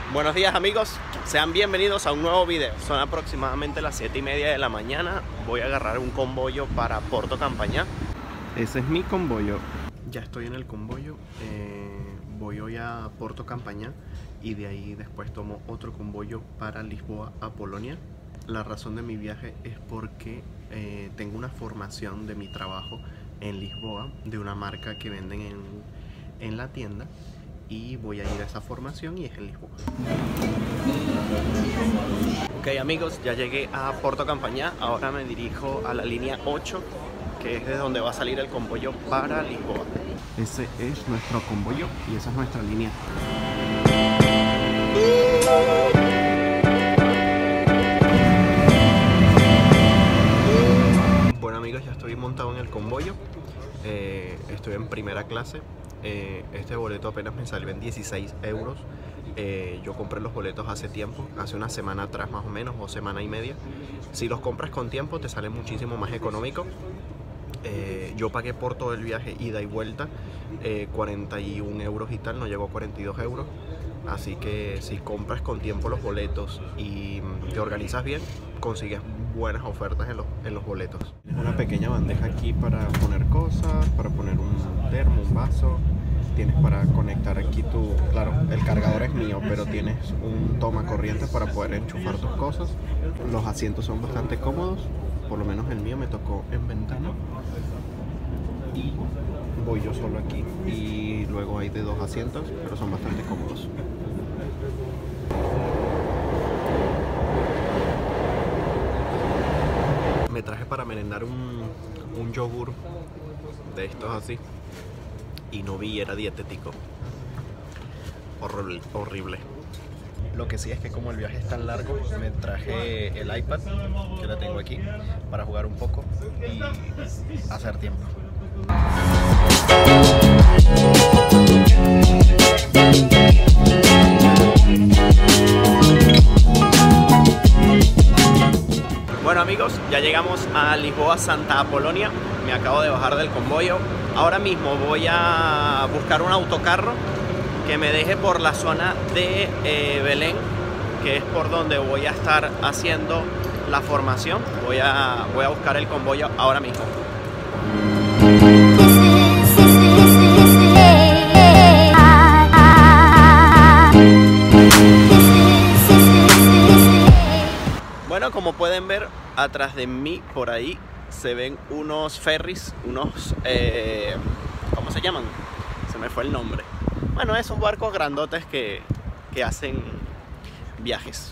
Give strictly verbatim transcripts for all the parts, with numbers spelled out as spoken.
Buenos días amigos, sean bienvenidos a un nuevo video. Son aproximadamente las siete y media de la mañana. Voy a agarrar un convoyo para Porto Campañá. Ese es mi convoyo. Ya estoy en el convoyo, eh, voy hoy a Porto Campañá y de ahí después tomo otro convoyo para Lisboa a Polonia. La razón de mi viaje es porque eh, tengo una formación de mi trabajo en Lisboa de una marca que venden en, en la tienda. Y voy a ir a esa formación y es en Lisboa. Ok amigos, ya llegué a Porto Campañá. Ahora me dirijo a la línea ocho, que es de donde va a salir el convoyo para Lisboa. Ese es nuestro convoyo y esa es nuestra línea. Bueno amigos, ya estoy montado en el convoyo. Eh, estoy en primera clase. Eh, este boleto apenas me salió en dieciséis euros. Eh, yo compré los boletos hace tiempo, hace una semana atrás más o menos, o semana y media. Si los compras con tiempo te sale muchísimo más económico. Eh, yo pagué por todo el viaje, ida y vuelta, eh, cuarenta y un euros y tal, no llegó a cuarenta y dos euros. Así que si compras con tiempo los boletos y te organizas bien, consigues buenas ofertas en los, en los boletos. Tienes una pequeña bandeja aquí para poner cosas, para poner un termo, un vaso. Tienes para conectar aquí tu... Claro, el cargador es mío, pero tienes un toma corriente para poder enchufar tus cosas. Los asientos son bastante cómodos, por lo menos el mío me tocó en ventana. Y voy yo solo aquí. Y luego hay de dos asientos, pero son bastante cómodos. Me traje para merendar un, un yogur de estos así y no vi, era dietético. Horrible, horrible. Lo que sí es que como el viaje es tan largo, me traje el iPad, que la tengo aquí, para jugar un poco y hacer tiempo. Bueno amigos, ya llegamos a Lisboa Santa Apolonia. Me acabo de bajar del convoyo. Ahora mismo voy a buscar un autocarro que me deje por la zona de eh, Belén, que es por donde voy a estar haciendo la formación. Voy a, voy a buscar el convoyo ahora mismo. Bueno, como pueden ver, atrás de mí, por ahí, se ven unos ferries, unos... Eh, ¿cómo se llaman? Se me fue el nombre. Bueno, esos barcos grandotes que, que hacen viajes.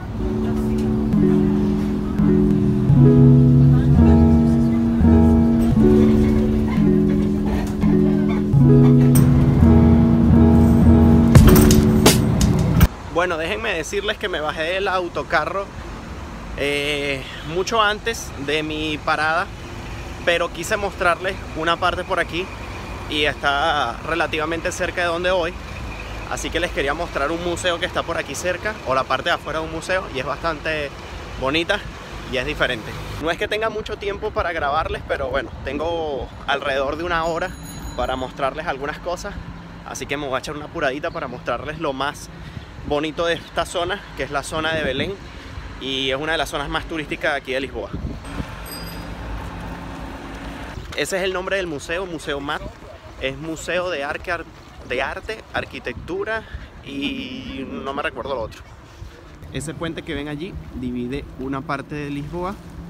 Bueno, déjenme decirles que me bajé del autocarro Eh, mucho antes de mi parada, pero quise mostrarles una parte por aquí y está relativamente cerca de donde voy, así que les quería mostrar un museo que está por aquí cerca, o la parte de afuera de un museo, y es bastante bonita y es diferente. No es que tenga mucho tiempo para grabarles, pero bueno, tengo alrededor de una hora para mostrarles algunas cosas, así que me voy a echar una apuradita para mostrarles lo más bonito de esta zona, que es la zona de Belén. Y es una de las zonas más turísticas de aquí de Lisboa. Ese es el nombre del museo, Museo Mat. Es Museo de Arte, de Arte, Arquitectura y no me recuerdo lo otro. Ese puente que ven allí divide una parte de Lisboa.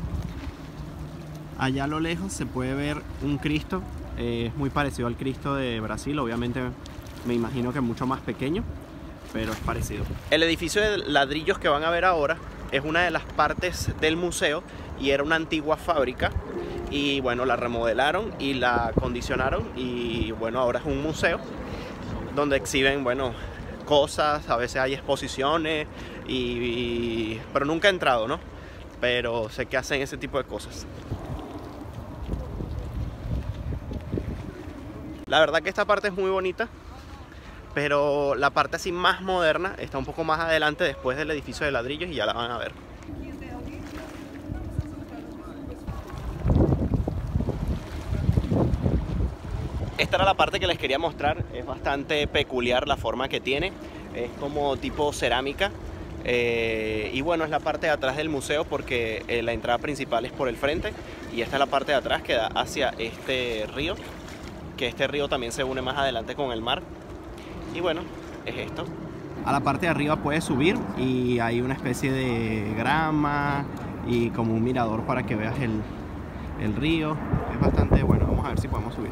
Allá a lo lejos se puede ver un Cristo. Eh, es muy parecido al Cristo de Brasil, obviamente me imagino que mucho más pequeño, pero es parecido. El edificio de ladrillos que van a ver ahora es una de las partes del museo y era una antigua fábrica y bueno, la remodelaron y la acondicionaron y bueno, ahora es un museo donde exhiben, bueno, cosas, a veces hay exposiciones y, y pero nunca he entrado, ¿no? Pero sé que hacen ese tipo de cosas. La verdad que esta parte es muy bonita, pero la parte así más moderna está un poco más adelante después del edificio de ladrillos y ya la van a ver. Esta era la parte que les quería mostrar, es bastante peculiar la forma que tiene. es como tipo cerámica. Eh, y bueno, es la parte de atrás del museo porque eh, la entrada principal es por el frente y esta es la parte de atrás que da hacia este río, que este río también se une más adelante con el mar. Y bueno, es esto. A la parte de arriba puedes subir y hay una especie de grama y como un mirador para que veas el, el río. Es bastante bueno. Vamos a ver si podemos subir.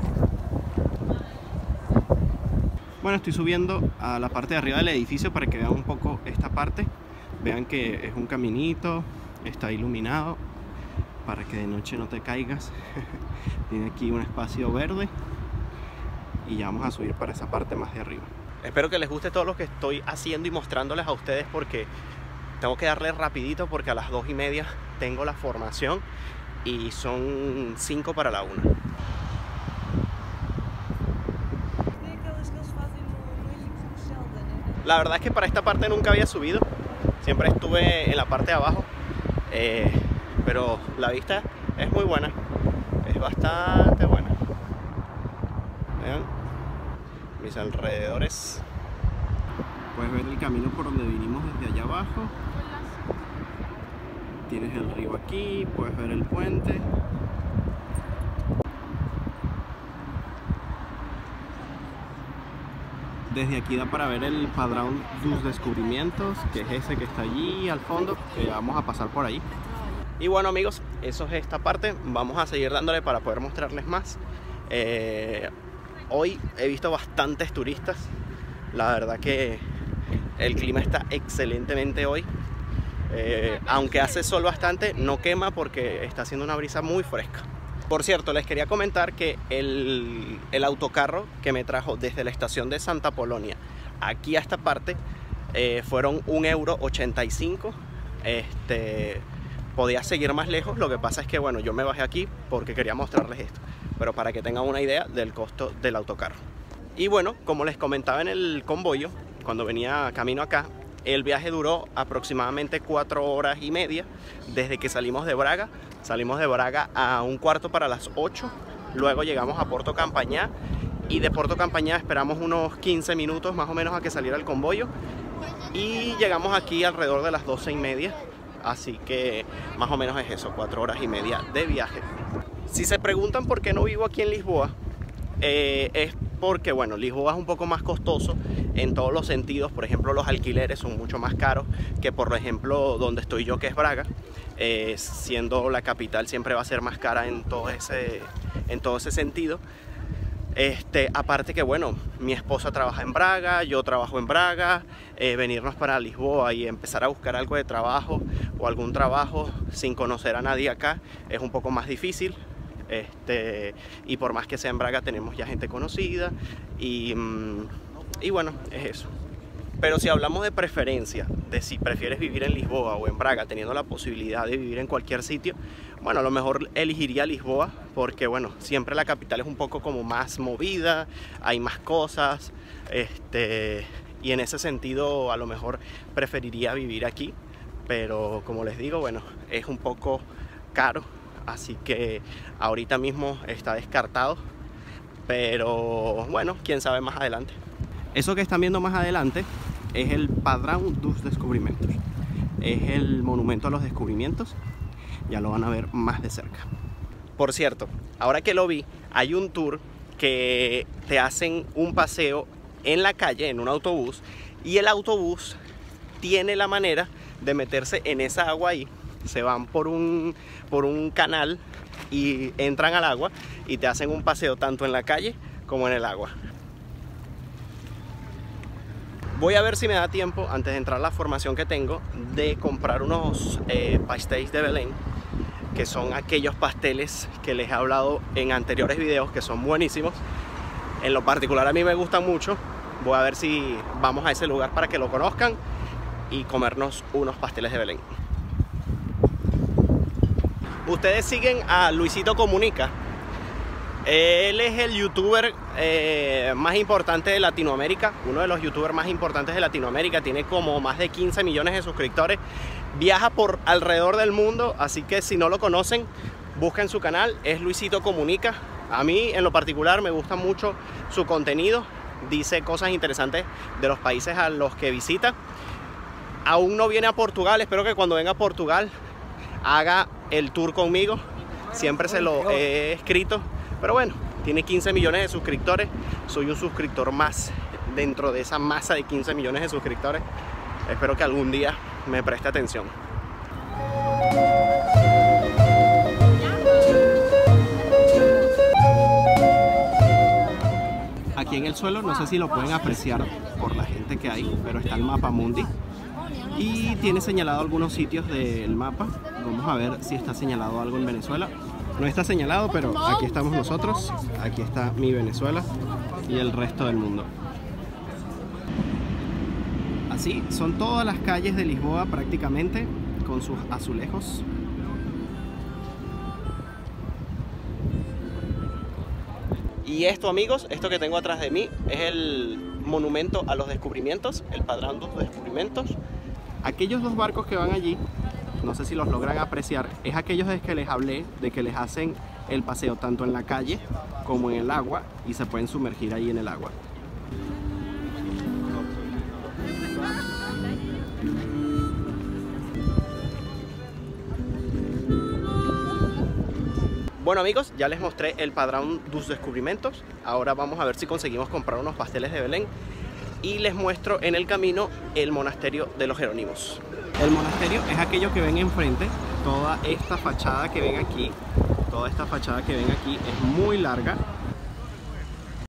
Bueno, estoy subiendo a la parte de arriba del edificio para que vean un poco esta parte. Vean que es un caminito, está iluminado para que de noche no te caigas. Tiene aquí un espacio verde y ya vamos a subir para esa parte más de arriba. Espero que les guste todo lo que estoy haciendo y mostrándoles a ustedes porque tengo que darle rapidito porque a las dos y media tengo la formación y son cinco para la una. La verdad es que para esta parte nunca había subido, siempre estuve en la parte de abajo, eh, pero la vista es muy buena, es bastante buena. Vean mis alrededores. Puedes ver el camino por donde vinimos desde allá abajo. Tienes el río aquí, puedes ver el puente. Desde aquí da para ver el Padrão dos Descubrimientos, que es ese que está allí al fondo, que vamos a pasar por ahí. Y bueno amigos, eso es esta parte, vamos a seguir dándole para poder mostrarles más. Eh, hoy he visto bastantes turistas, la verdad que el clima está excelentemente hoy. Eh, aunque hace sol bastante, no quema porque está haciendo una brisa muy fresca. Por cierto, les quería comentar que el, el autocarro que me trajo desde la estación de Santa Polonia aquí a esta parte eh, fueron un euro ochenta y cinco. Este, podía seguir más lejos, lo que pasa es que bueno, yo me bajé aquí porque quería mostrarles esto, pero para que tengan una idea del costo del autocarro. Y bueno, como les comentaba en el convoyo, cuando venía camino acá, el viaje duró aproximadamente cuatro horas y media desde que salimos de Braga. Salimos de Braga a un cuarto para las ocho, luego llegamos a Porto Campañá y de Porto Campañá esperamos unos quince minutos más o menos a que saliera el convoyo y llegamos aquí alrededor de las doce y media, así que más o menos es eso, cuatro horas y media de viaje. Si se preguntan por qué no vivo aquí en Lisboa, eh, es porque bueno, Lisboa es un poco más costoso en todos los sentidos. Por ejemplo, los alquileres son mucho más caros que por ejemplo donde estoy yo, que es Braga. Eh, siendo la capital siempre va a ser más cara en todo ese, en todo ese sentido. Este, aparte que bueno, mi esposa trabaja en Braga, yo trabajo en Braga, eh, venirnos para Lisboa y empezar a buscar algo de trabajo o algún trabajo sin conocer a nadie acá es un poco más difícil. Este, y por más que sea en Braga tenemos ya gente conocida y, y bueno, es eso. Pero si hablamos de preferencia, de si prefieres vivir en Lisboa o en Braga, teniendo la posibilidad de vivir en cualquier sitio, bueno, a lo mejor elegiría Lisboa porque, bueno, siempre la capital es un poco como más movida, hay más cosas, este, y en ese sentido a lo mejor preferiría vivir aquí, pero como les digo, bueno, es un poco caro, así que ahorita mismo está descartado, pero bueno, quién sabe más adelante. Eso que están viendo más adelante es el Padrão dos Descubrimientos. Es el monumento a los descubrimientos. Ya lo van a ver más de cerca. Por cierto, ahora que lo vi, hay un tour que te hacen un paseo en la calle, en un autobús, y el autobús tiene la manera de meterse en esa agua ahí. Se van por un, por un canal y entran al agua y te hacen un paseo tanto en la calle como en el agua. Voy a ver si me da tiempo, antes de entrar a la formación que tengo, de comprar unos eh, pastéis de Belén, que son aquellos pasteles que les he hablado en anteriores videos, que son buenísimos. En lo particular a mí me gustan mucho. Voy a ver si vamos a ese lugar para que lo conozcan y comernos unos pasteles de Belén. Ustedes siguen a Luisito Comunica. Él es el youtuber eh, más importante de Latinoamérica, uno de los youtubers más importantes de Latinoamérica, tiene como más de quince millones de suscriptores, viaja por alrededor del mundo, así que si no lo conocen, busquen su canal, es Luisito Comunica. A mí en lo particular me gusta mucho su contenido, dice cosas interesantes de los países a los que visita. Aún no viene a Portugal, espero que cuando venga a Portugal haga el tour conmigo. Siempre se lo he escrito, pero bueno, tiene quince millones de suscriptores. Soy un suscriptor más dentro de esa masa de quince millones de suscriptores. Espero que algún día me preste atención. Aquí en el suelo, no sé si lo pueden apreciar por la gente que hay, pero está el mapa mundi y tiene señalado algunos sitios del mapa. Vamos a ver si está señalado algo en Venezuela. No está señalado, pero aquí estamos nosotros, aquí está mi Venezuela y el resto del mundo. Así son todas las calles de Lisboa prácticamente, con sus azulejos. Y esto, amigos, esto que tengo atrás de mí es el monumento a los descubrimientos, el Padrão dos Descubrimientos. Aquellos dos barcos que van allí, no sé si los logran apreciar, es aquellos de que les hablé, de que les hacen el paseo tanto en la calle como en el agua y se pueden sumergir ahí en el agua. Bueno, amigos, ya les mostré el Padrão dos Descubrimientos. Ahora vamos a ver si conseguimos comprar unos pasteles de Belén y les muestro en el camino el monasterio de los Jerónimos. El monasterio es aquello que ven enfrente. Toda esta fachada que ven aquí, toda esta fachada que ven aquí es muy larga.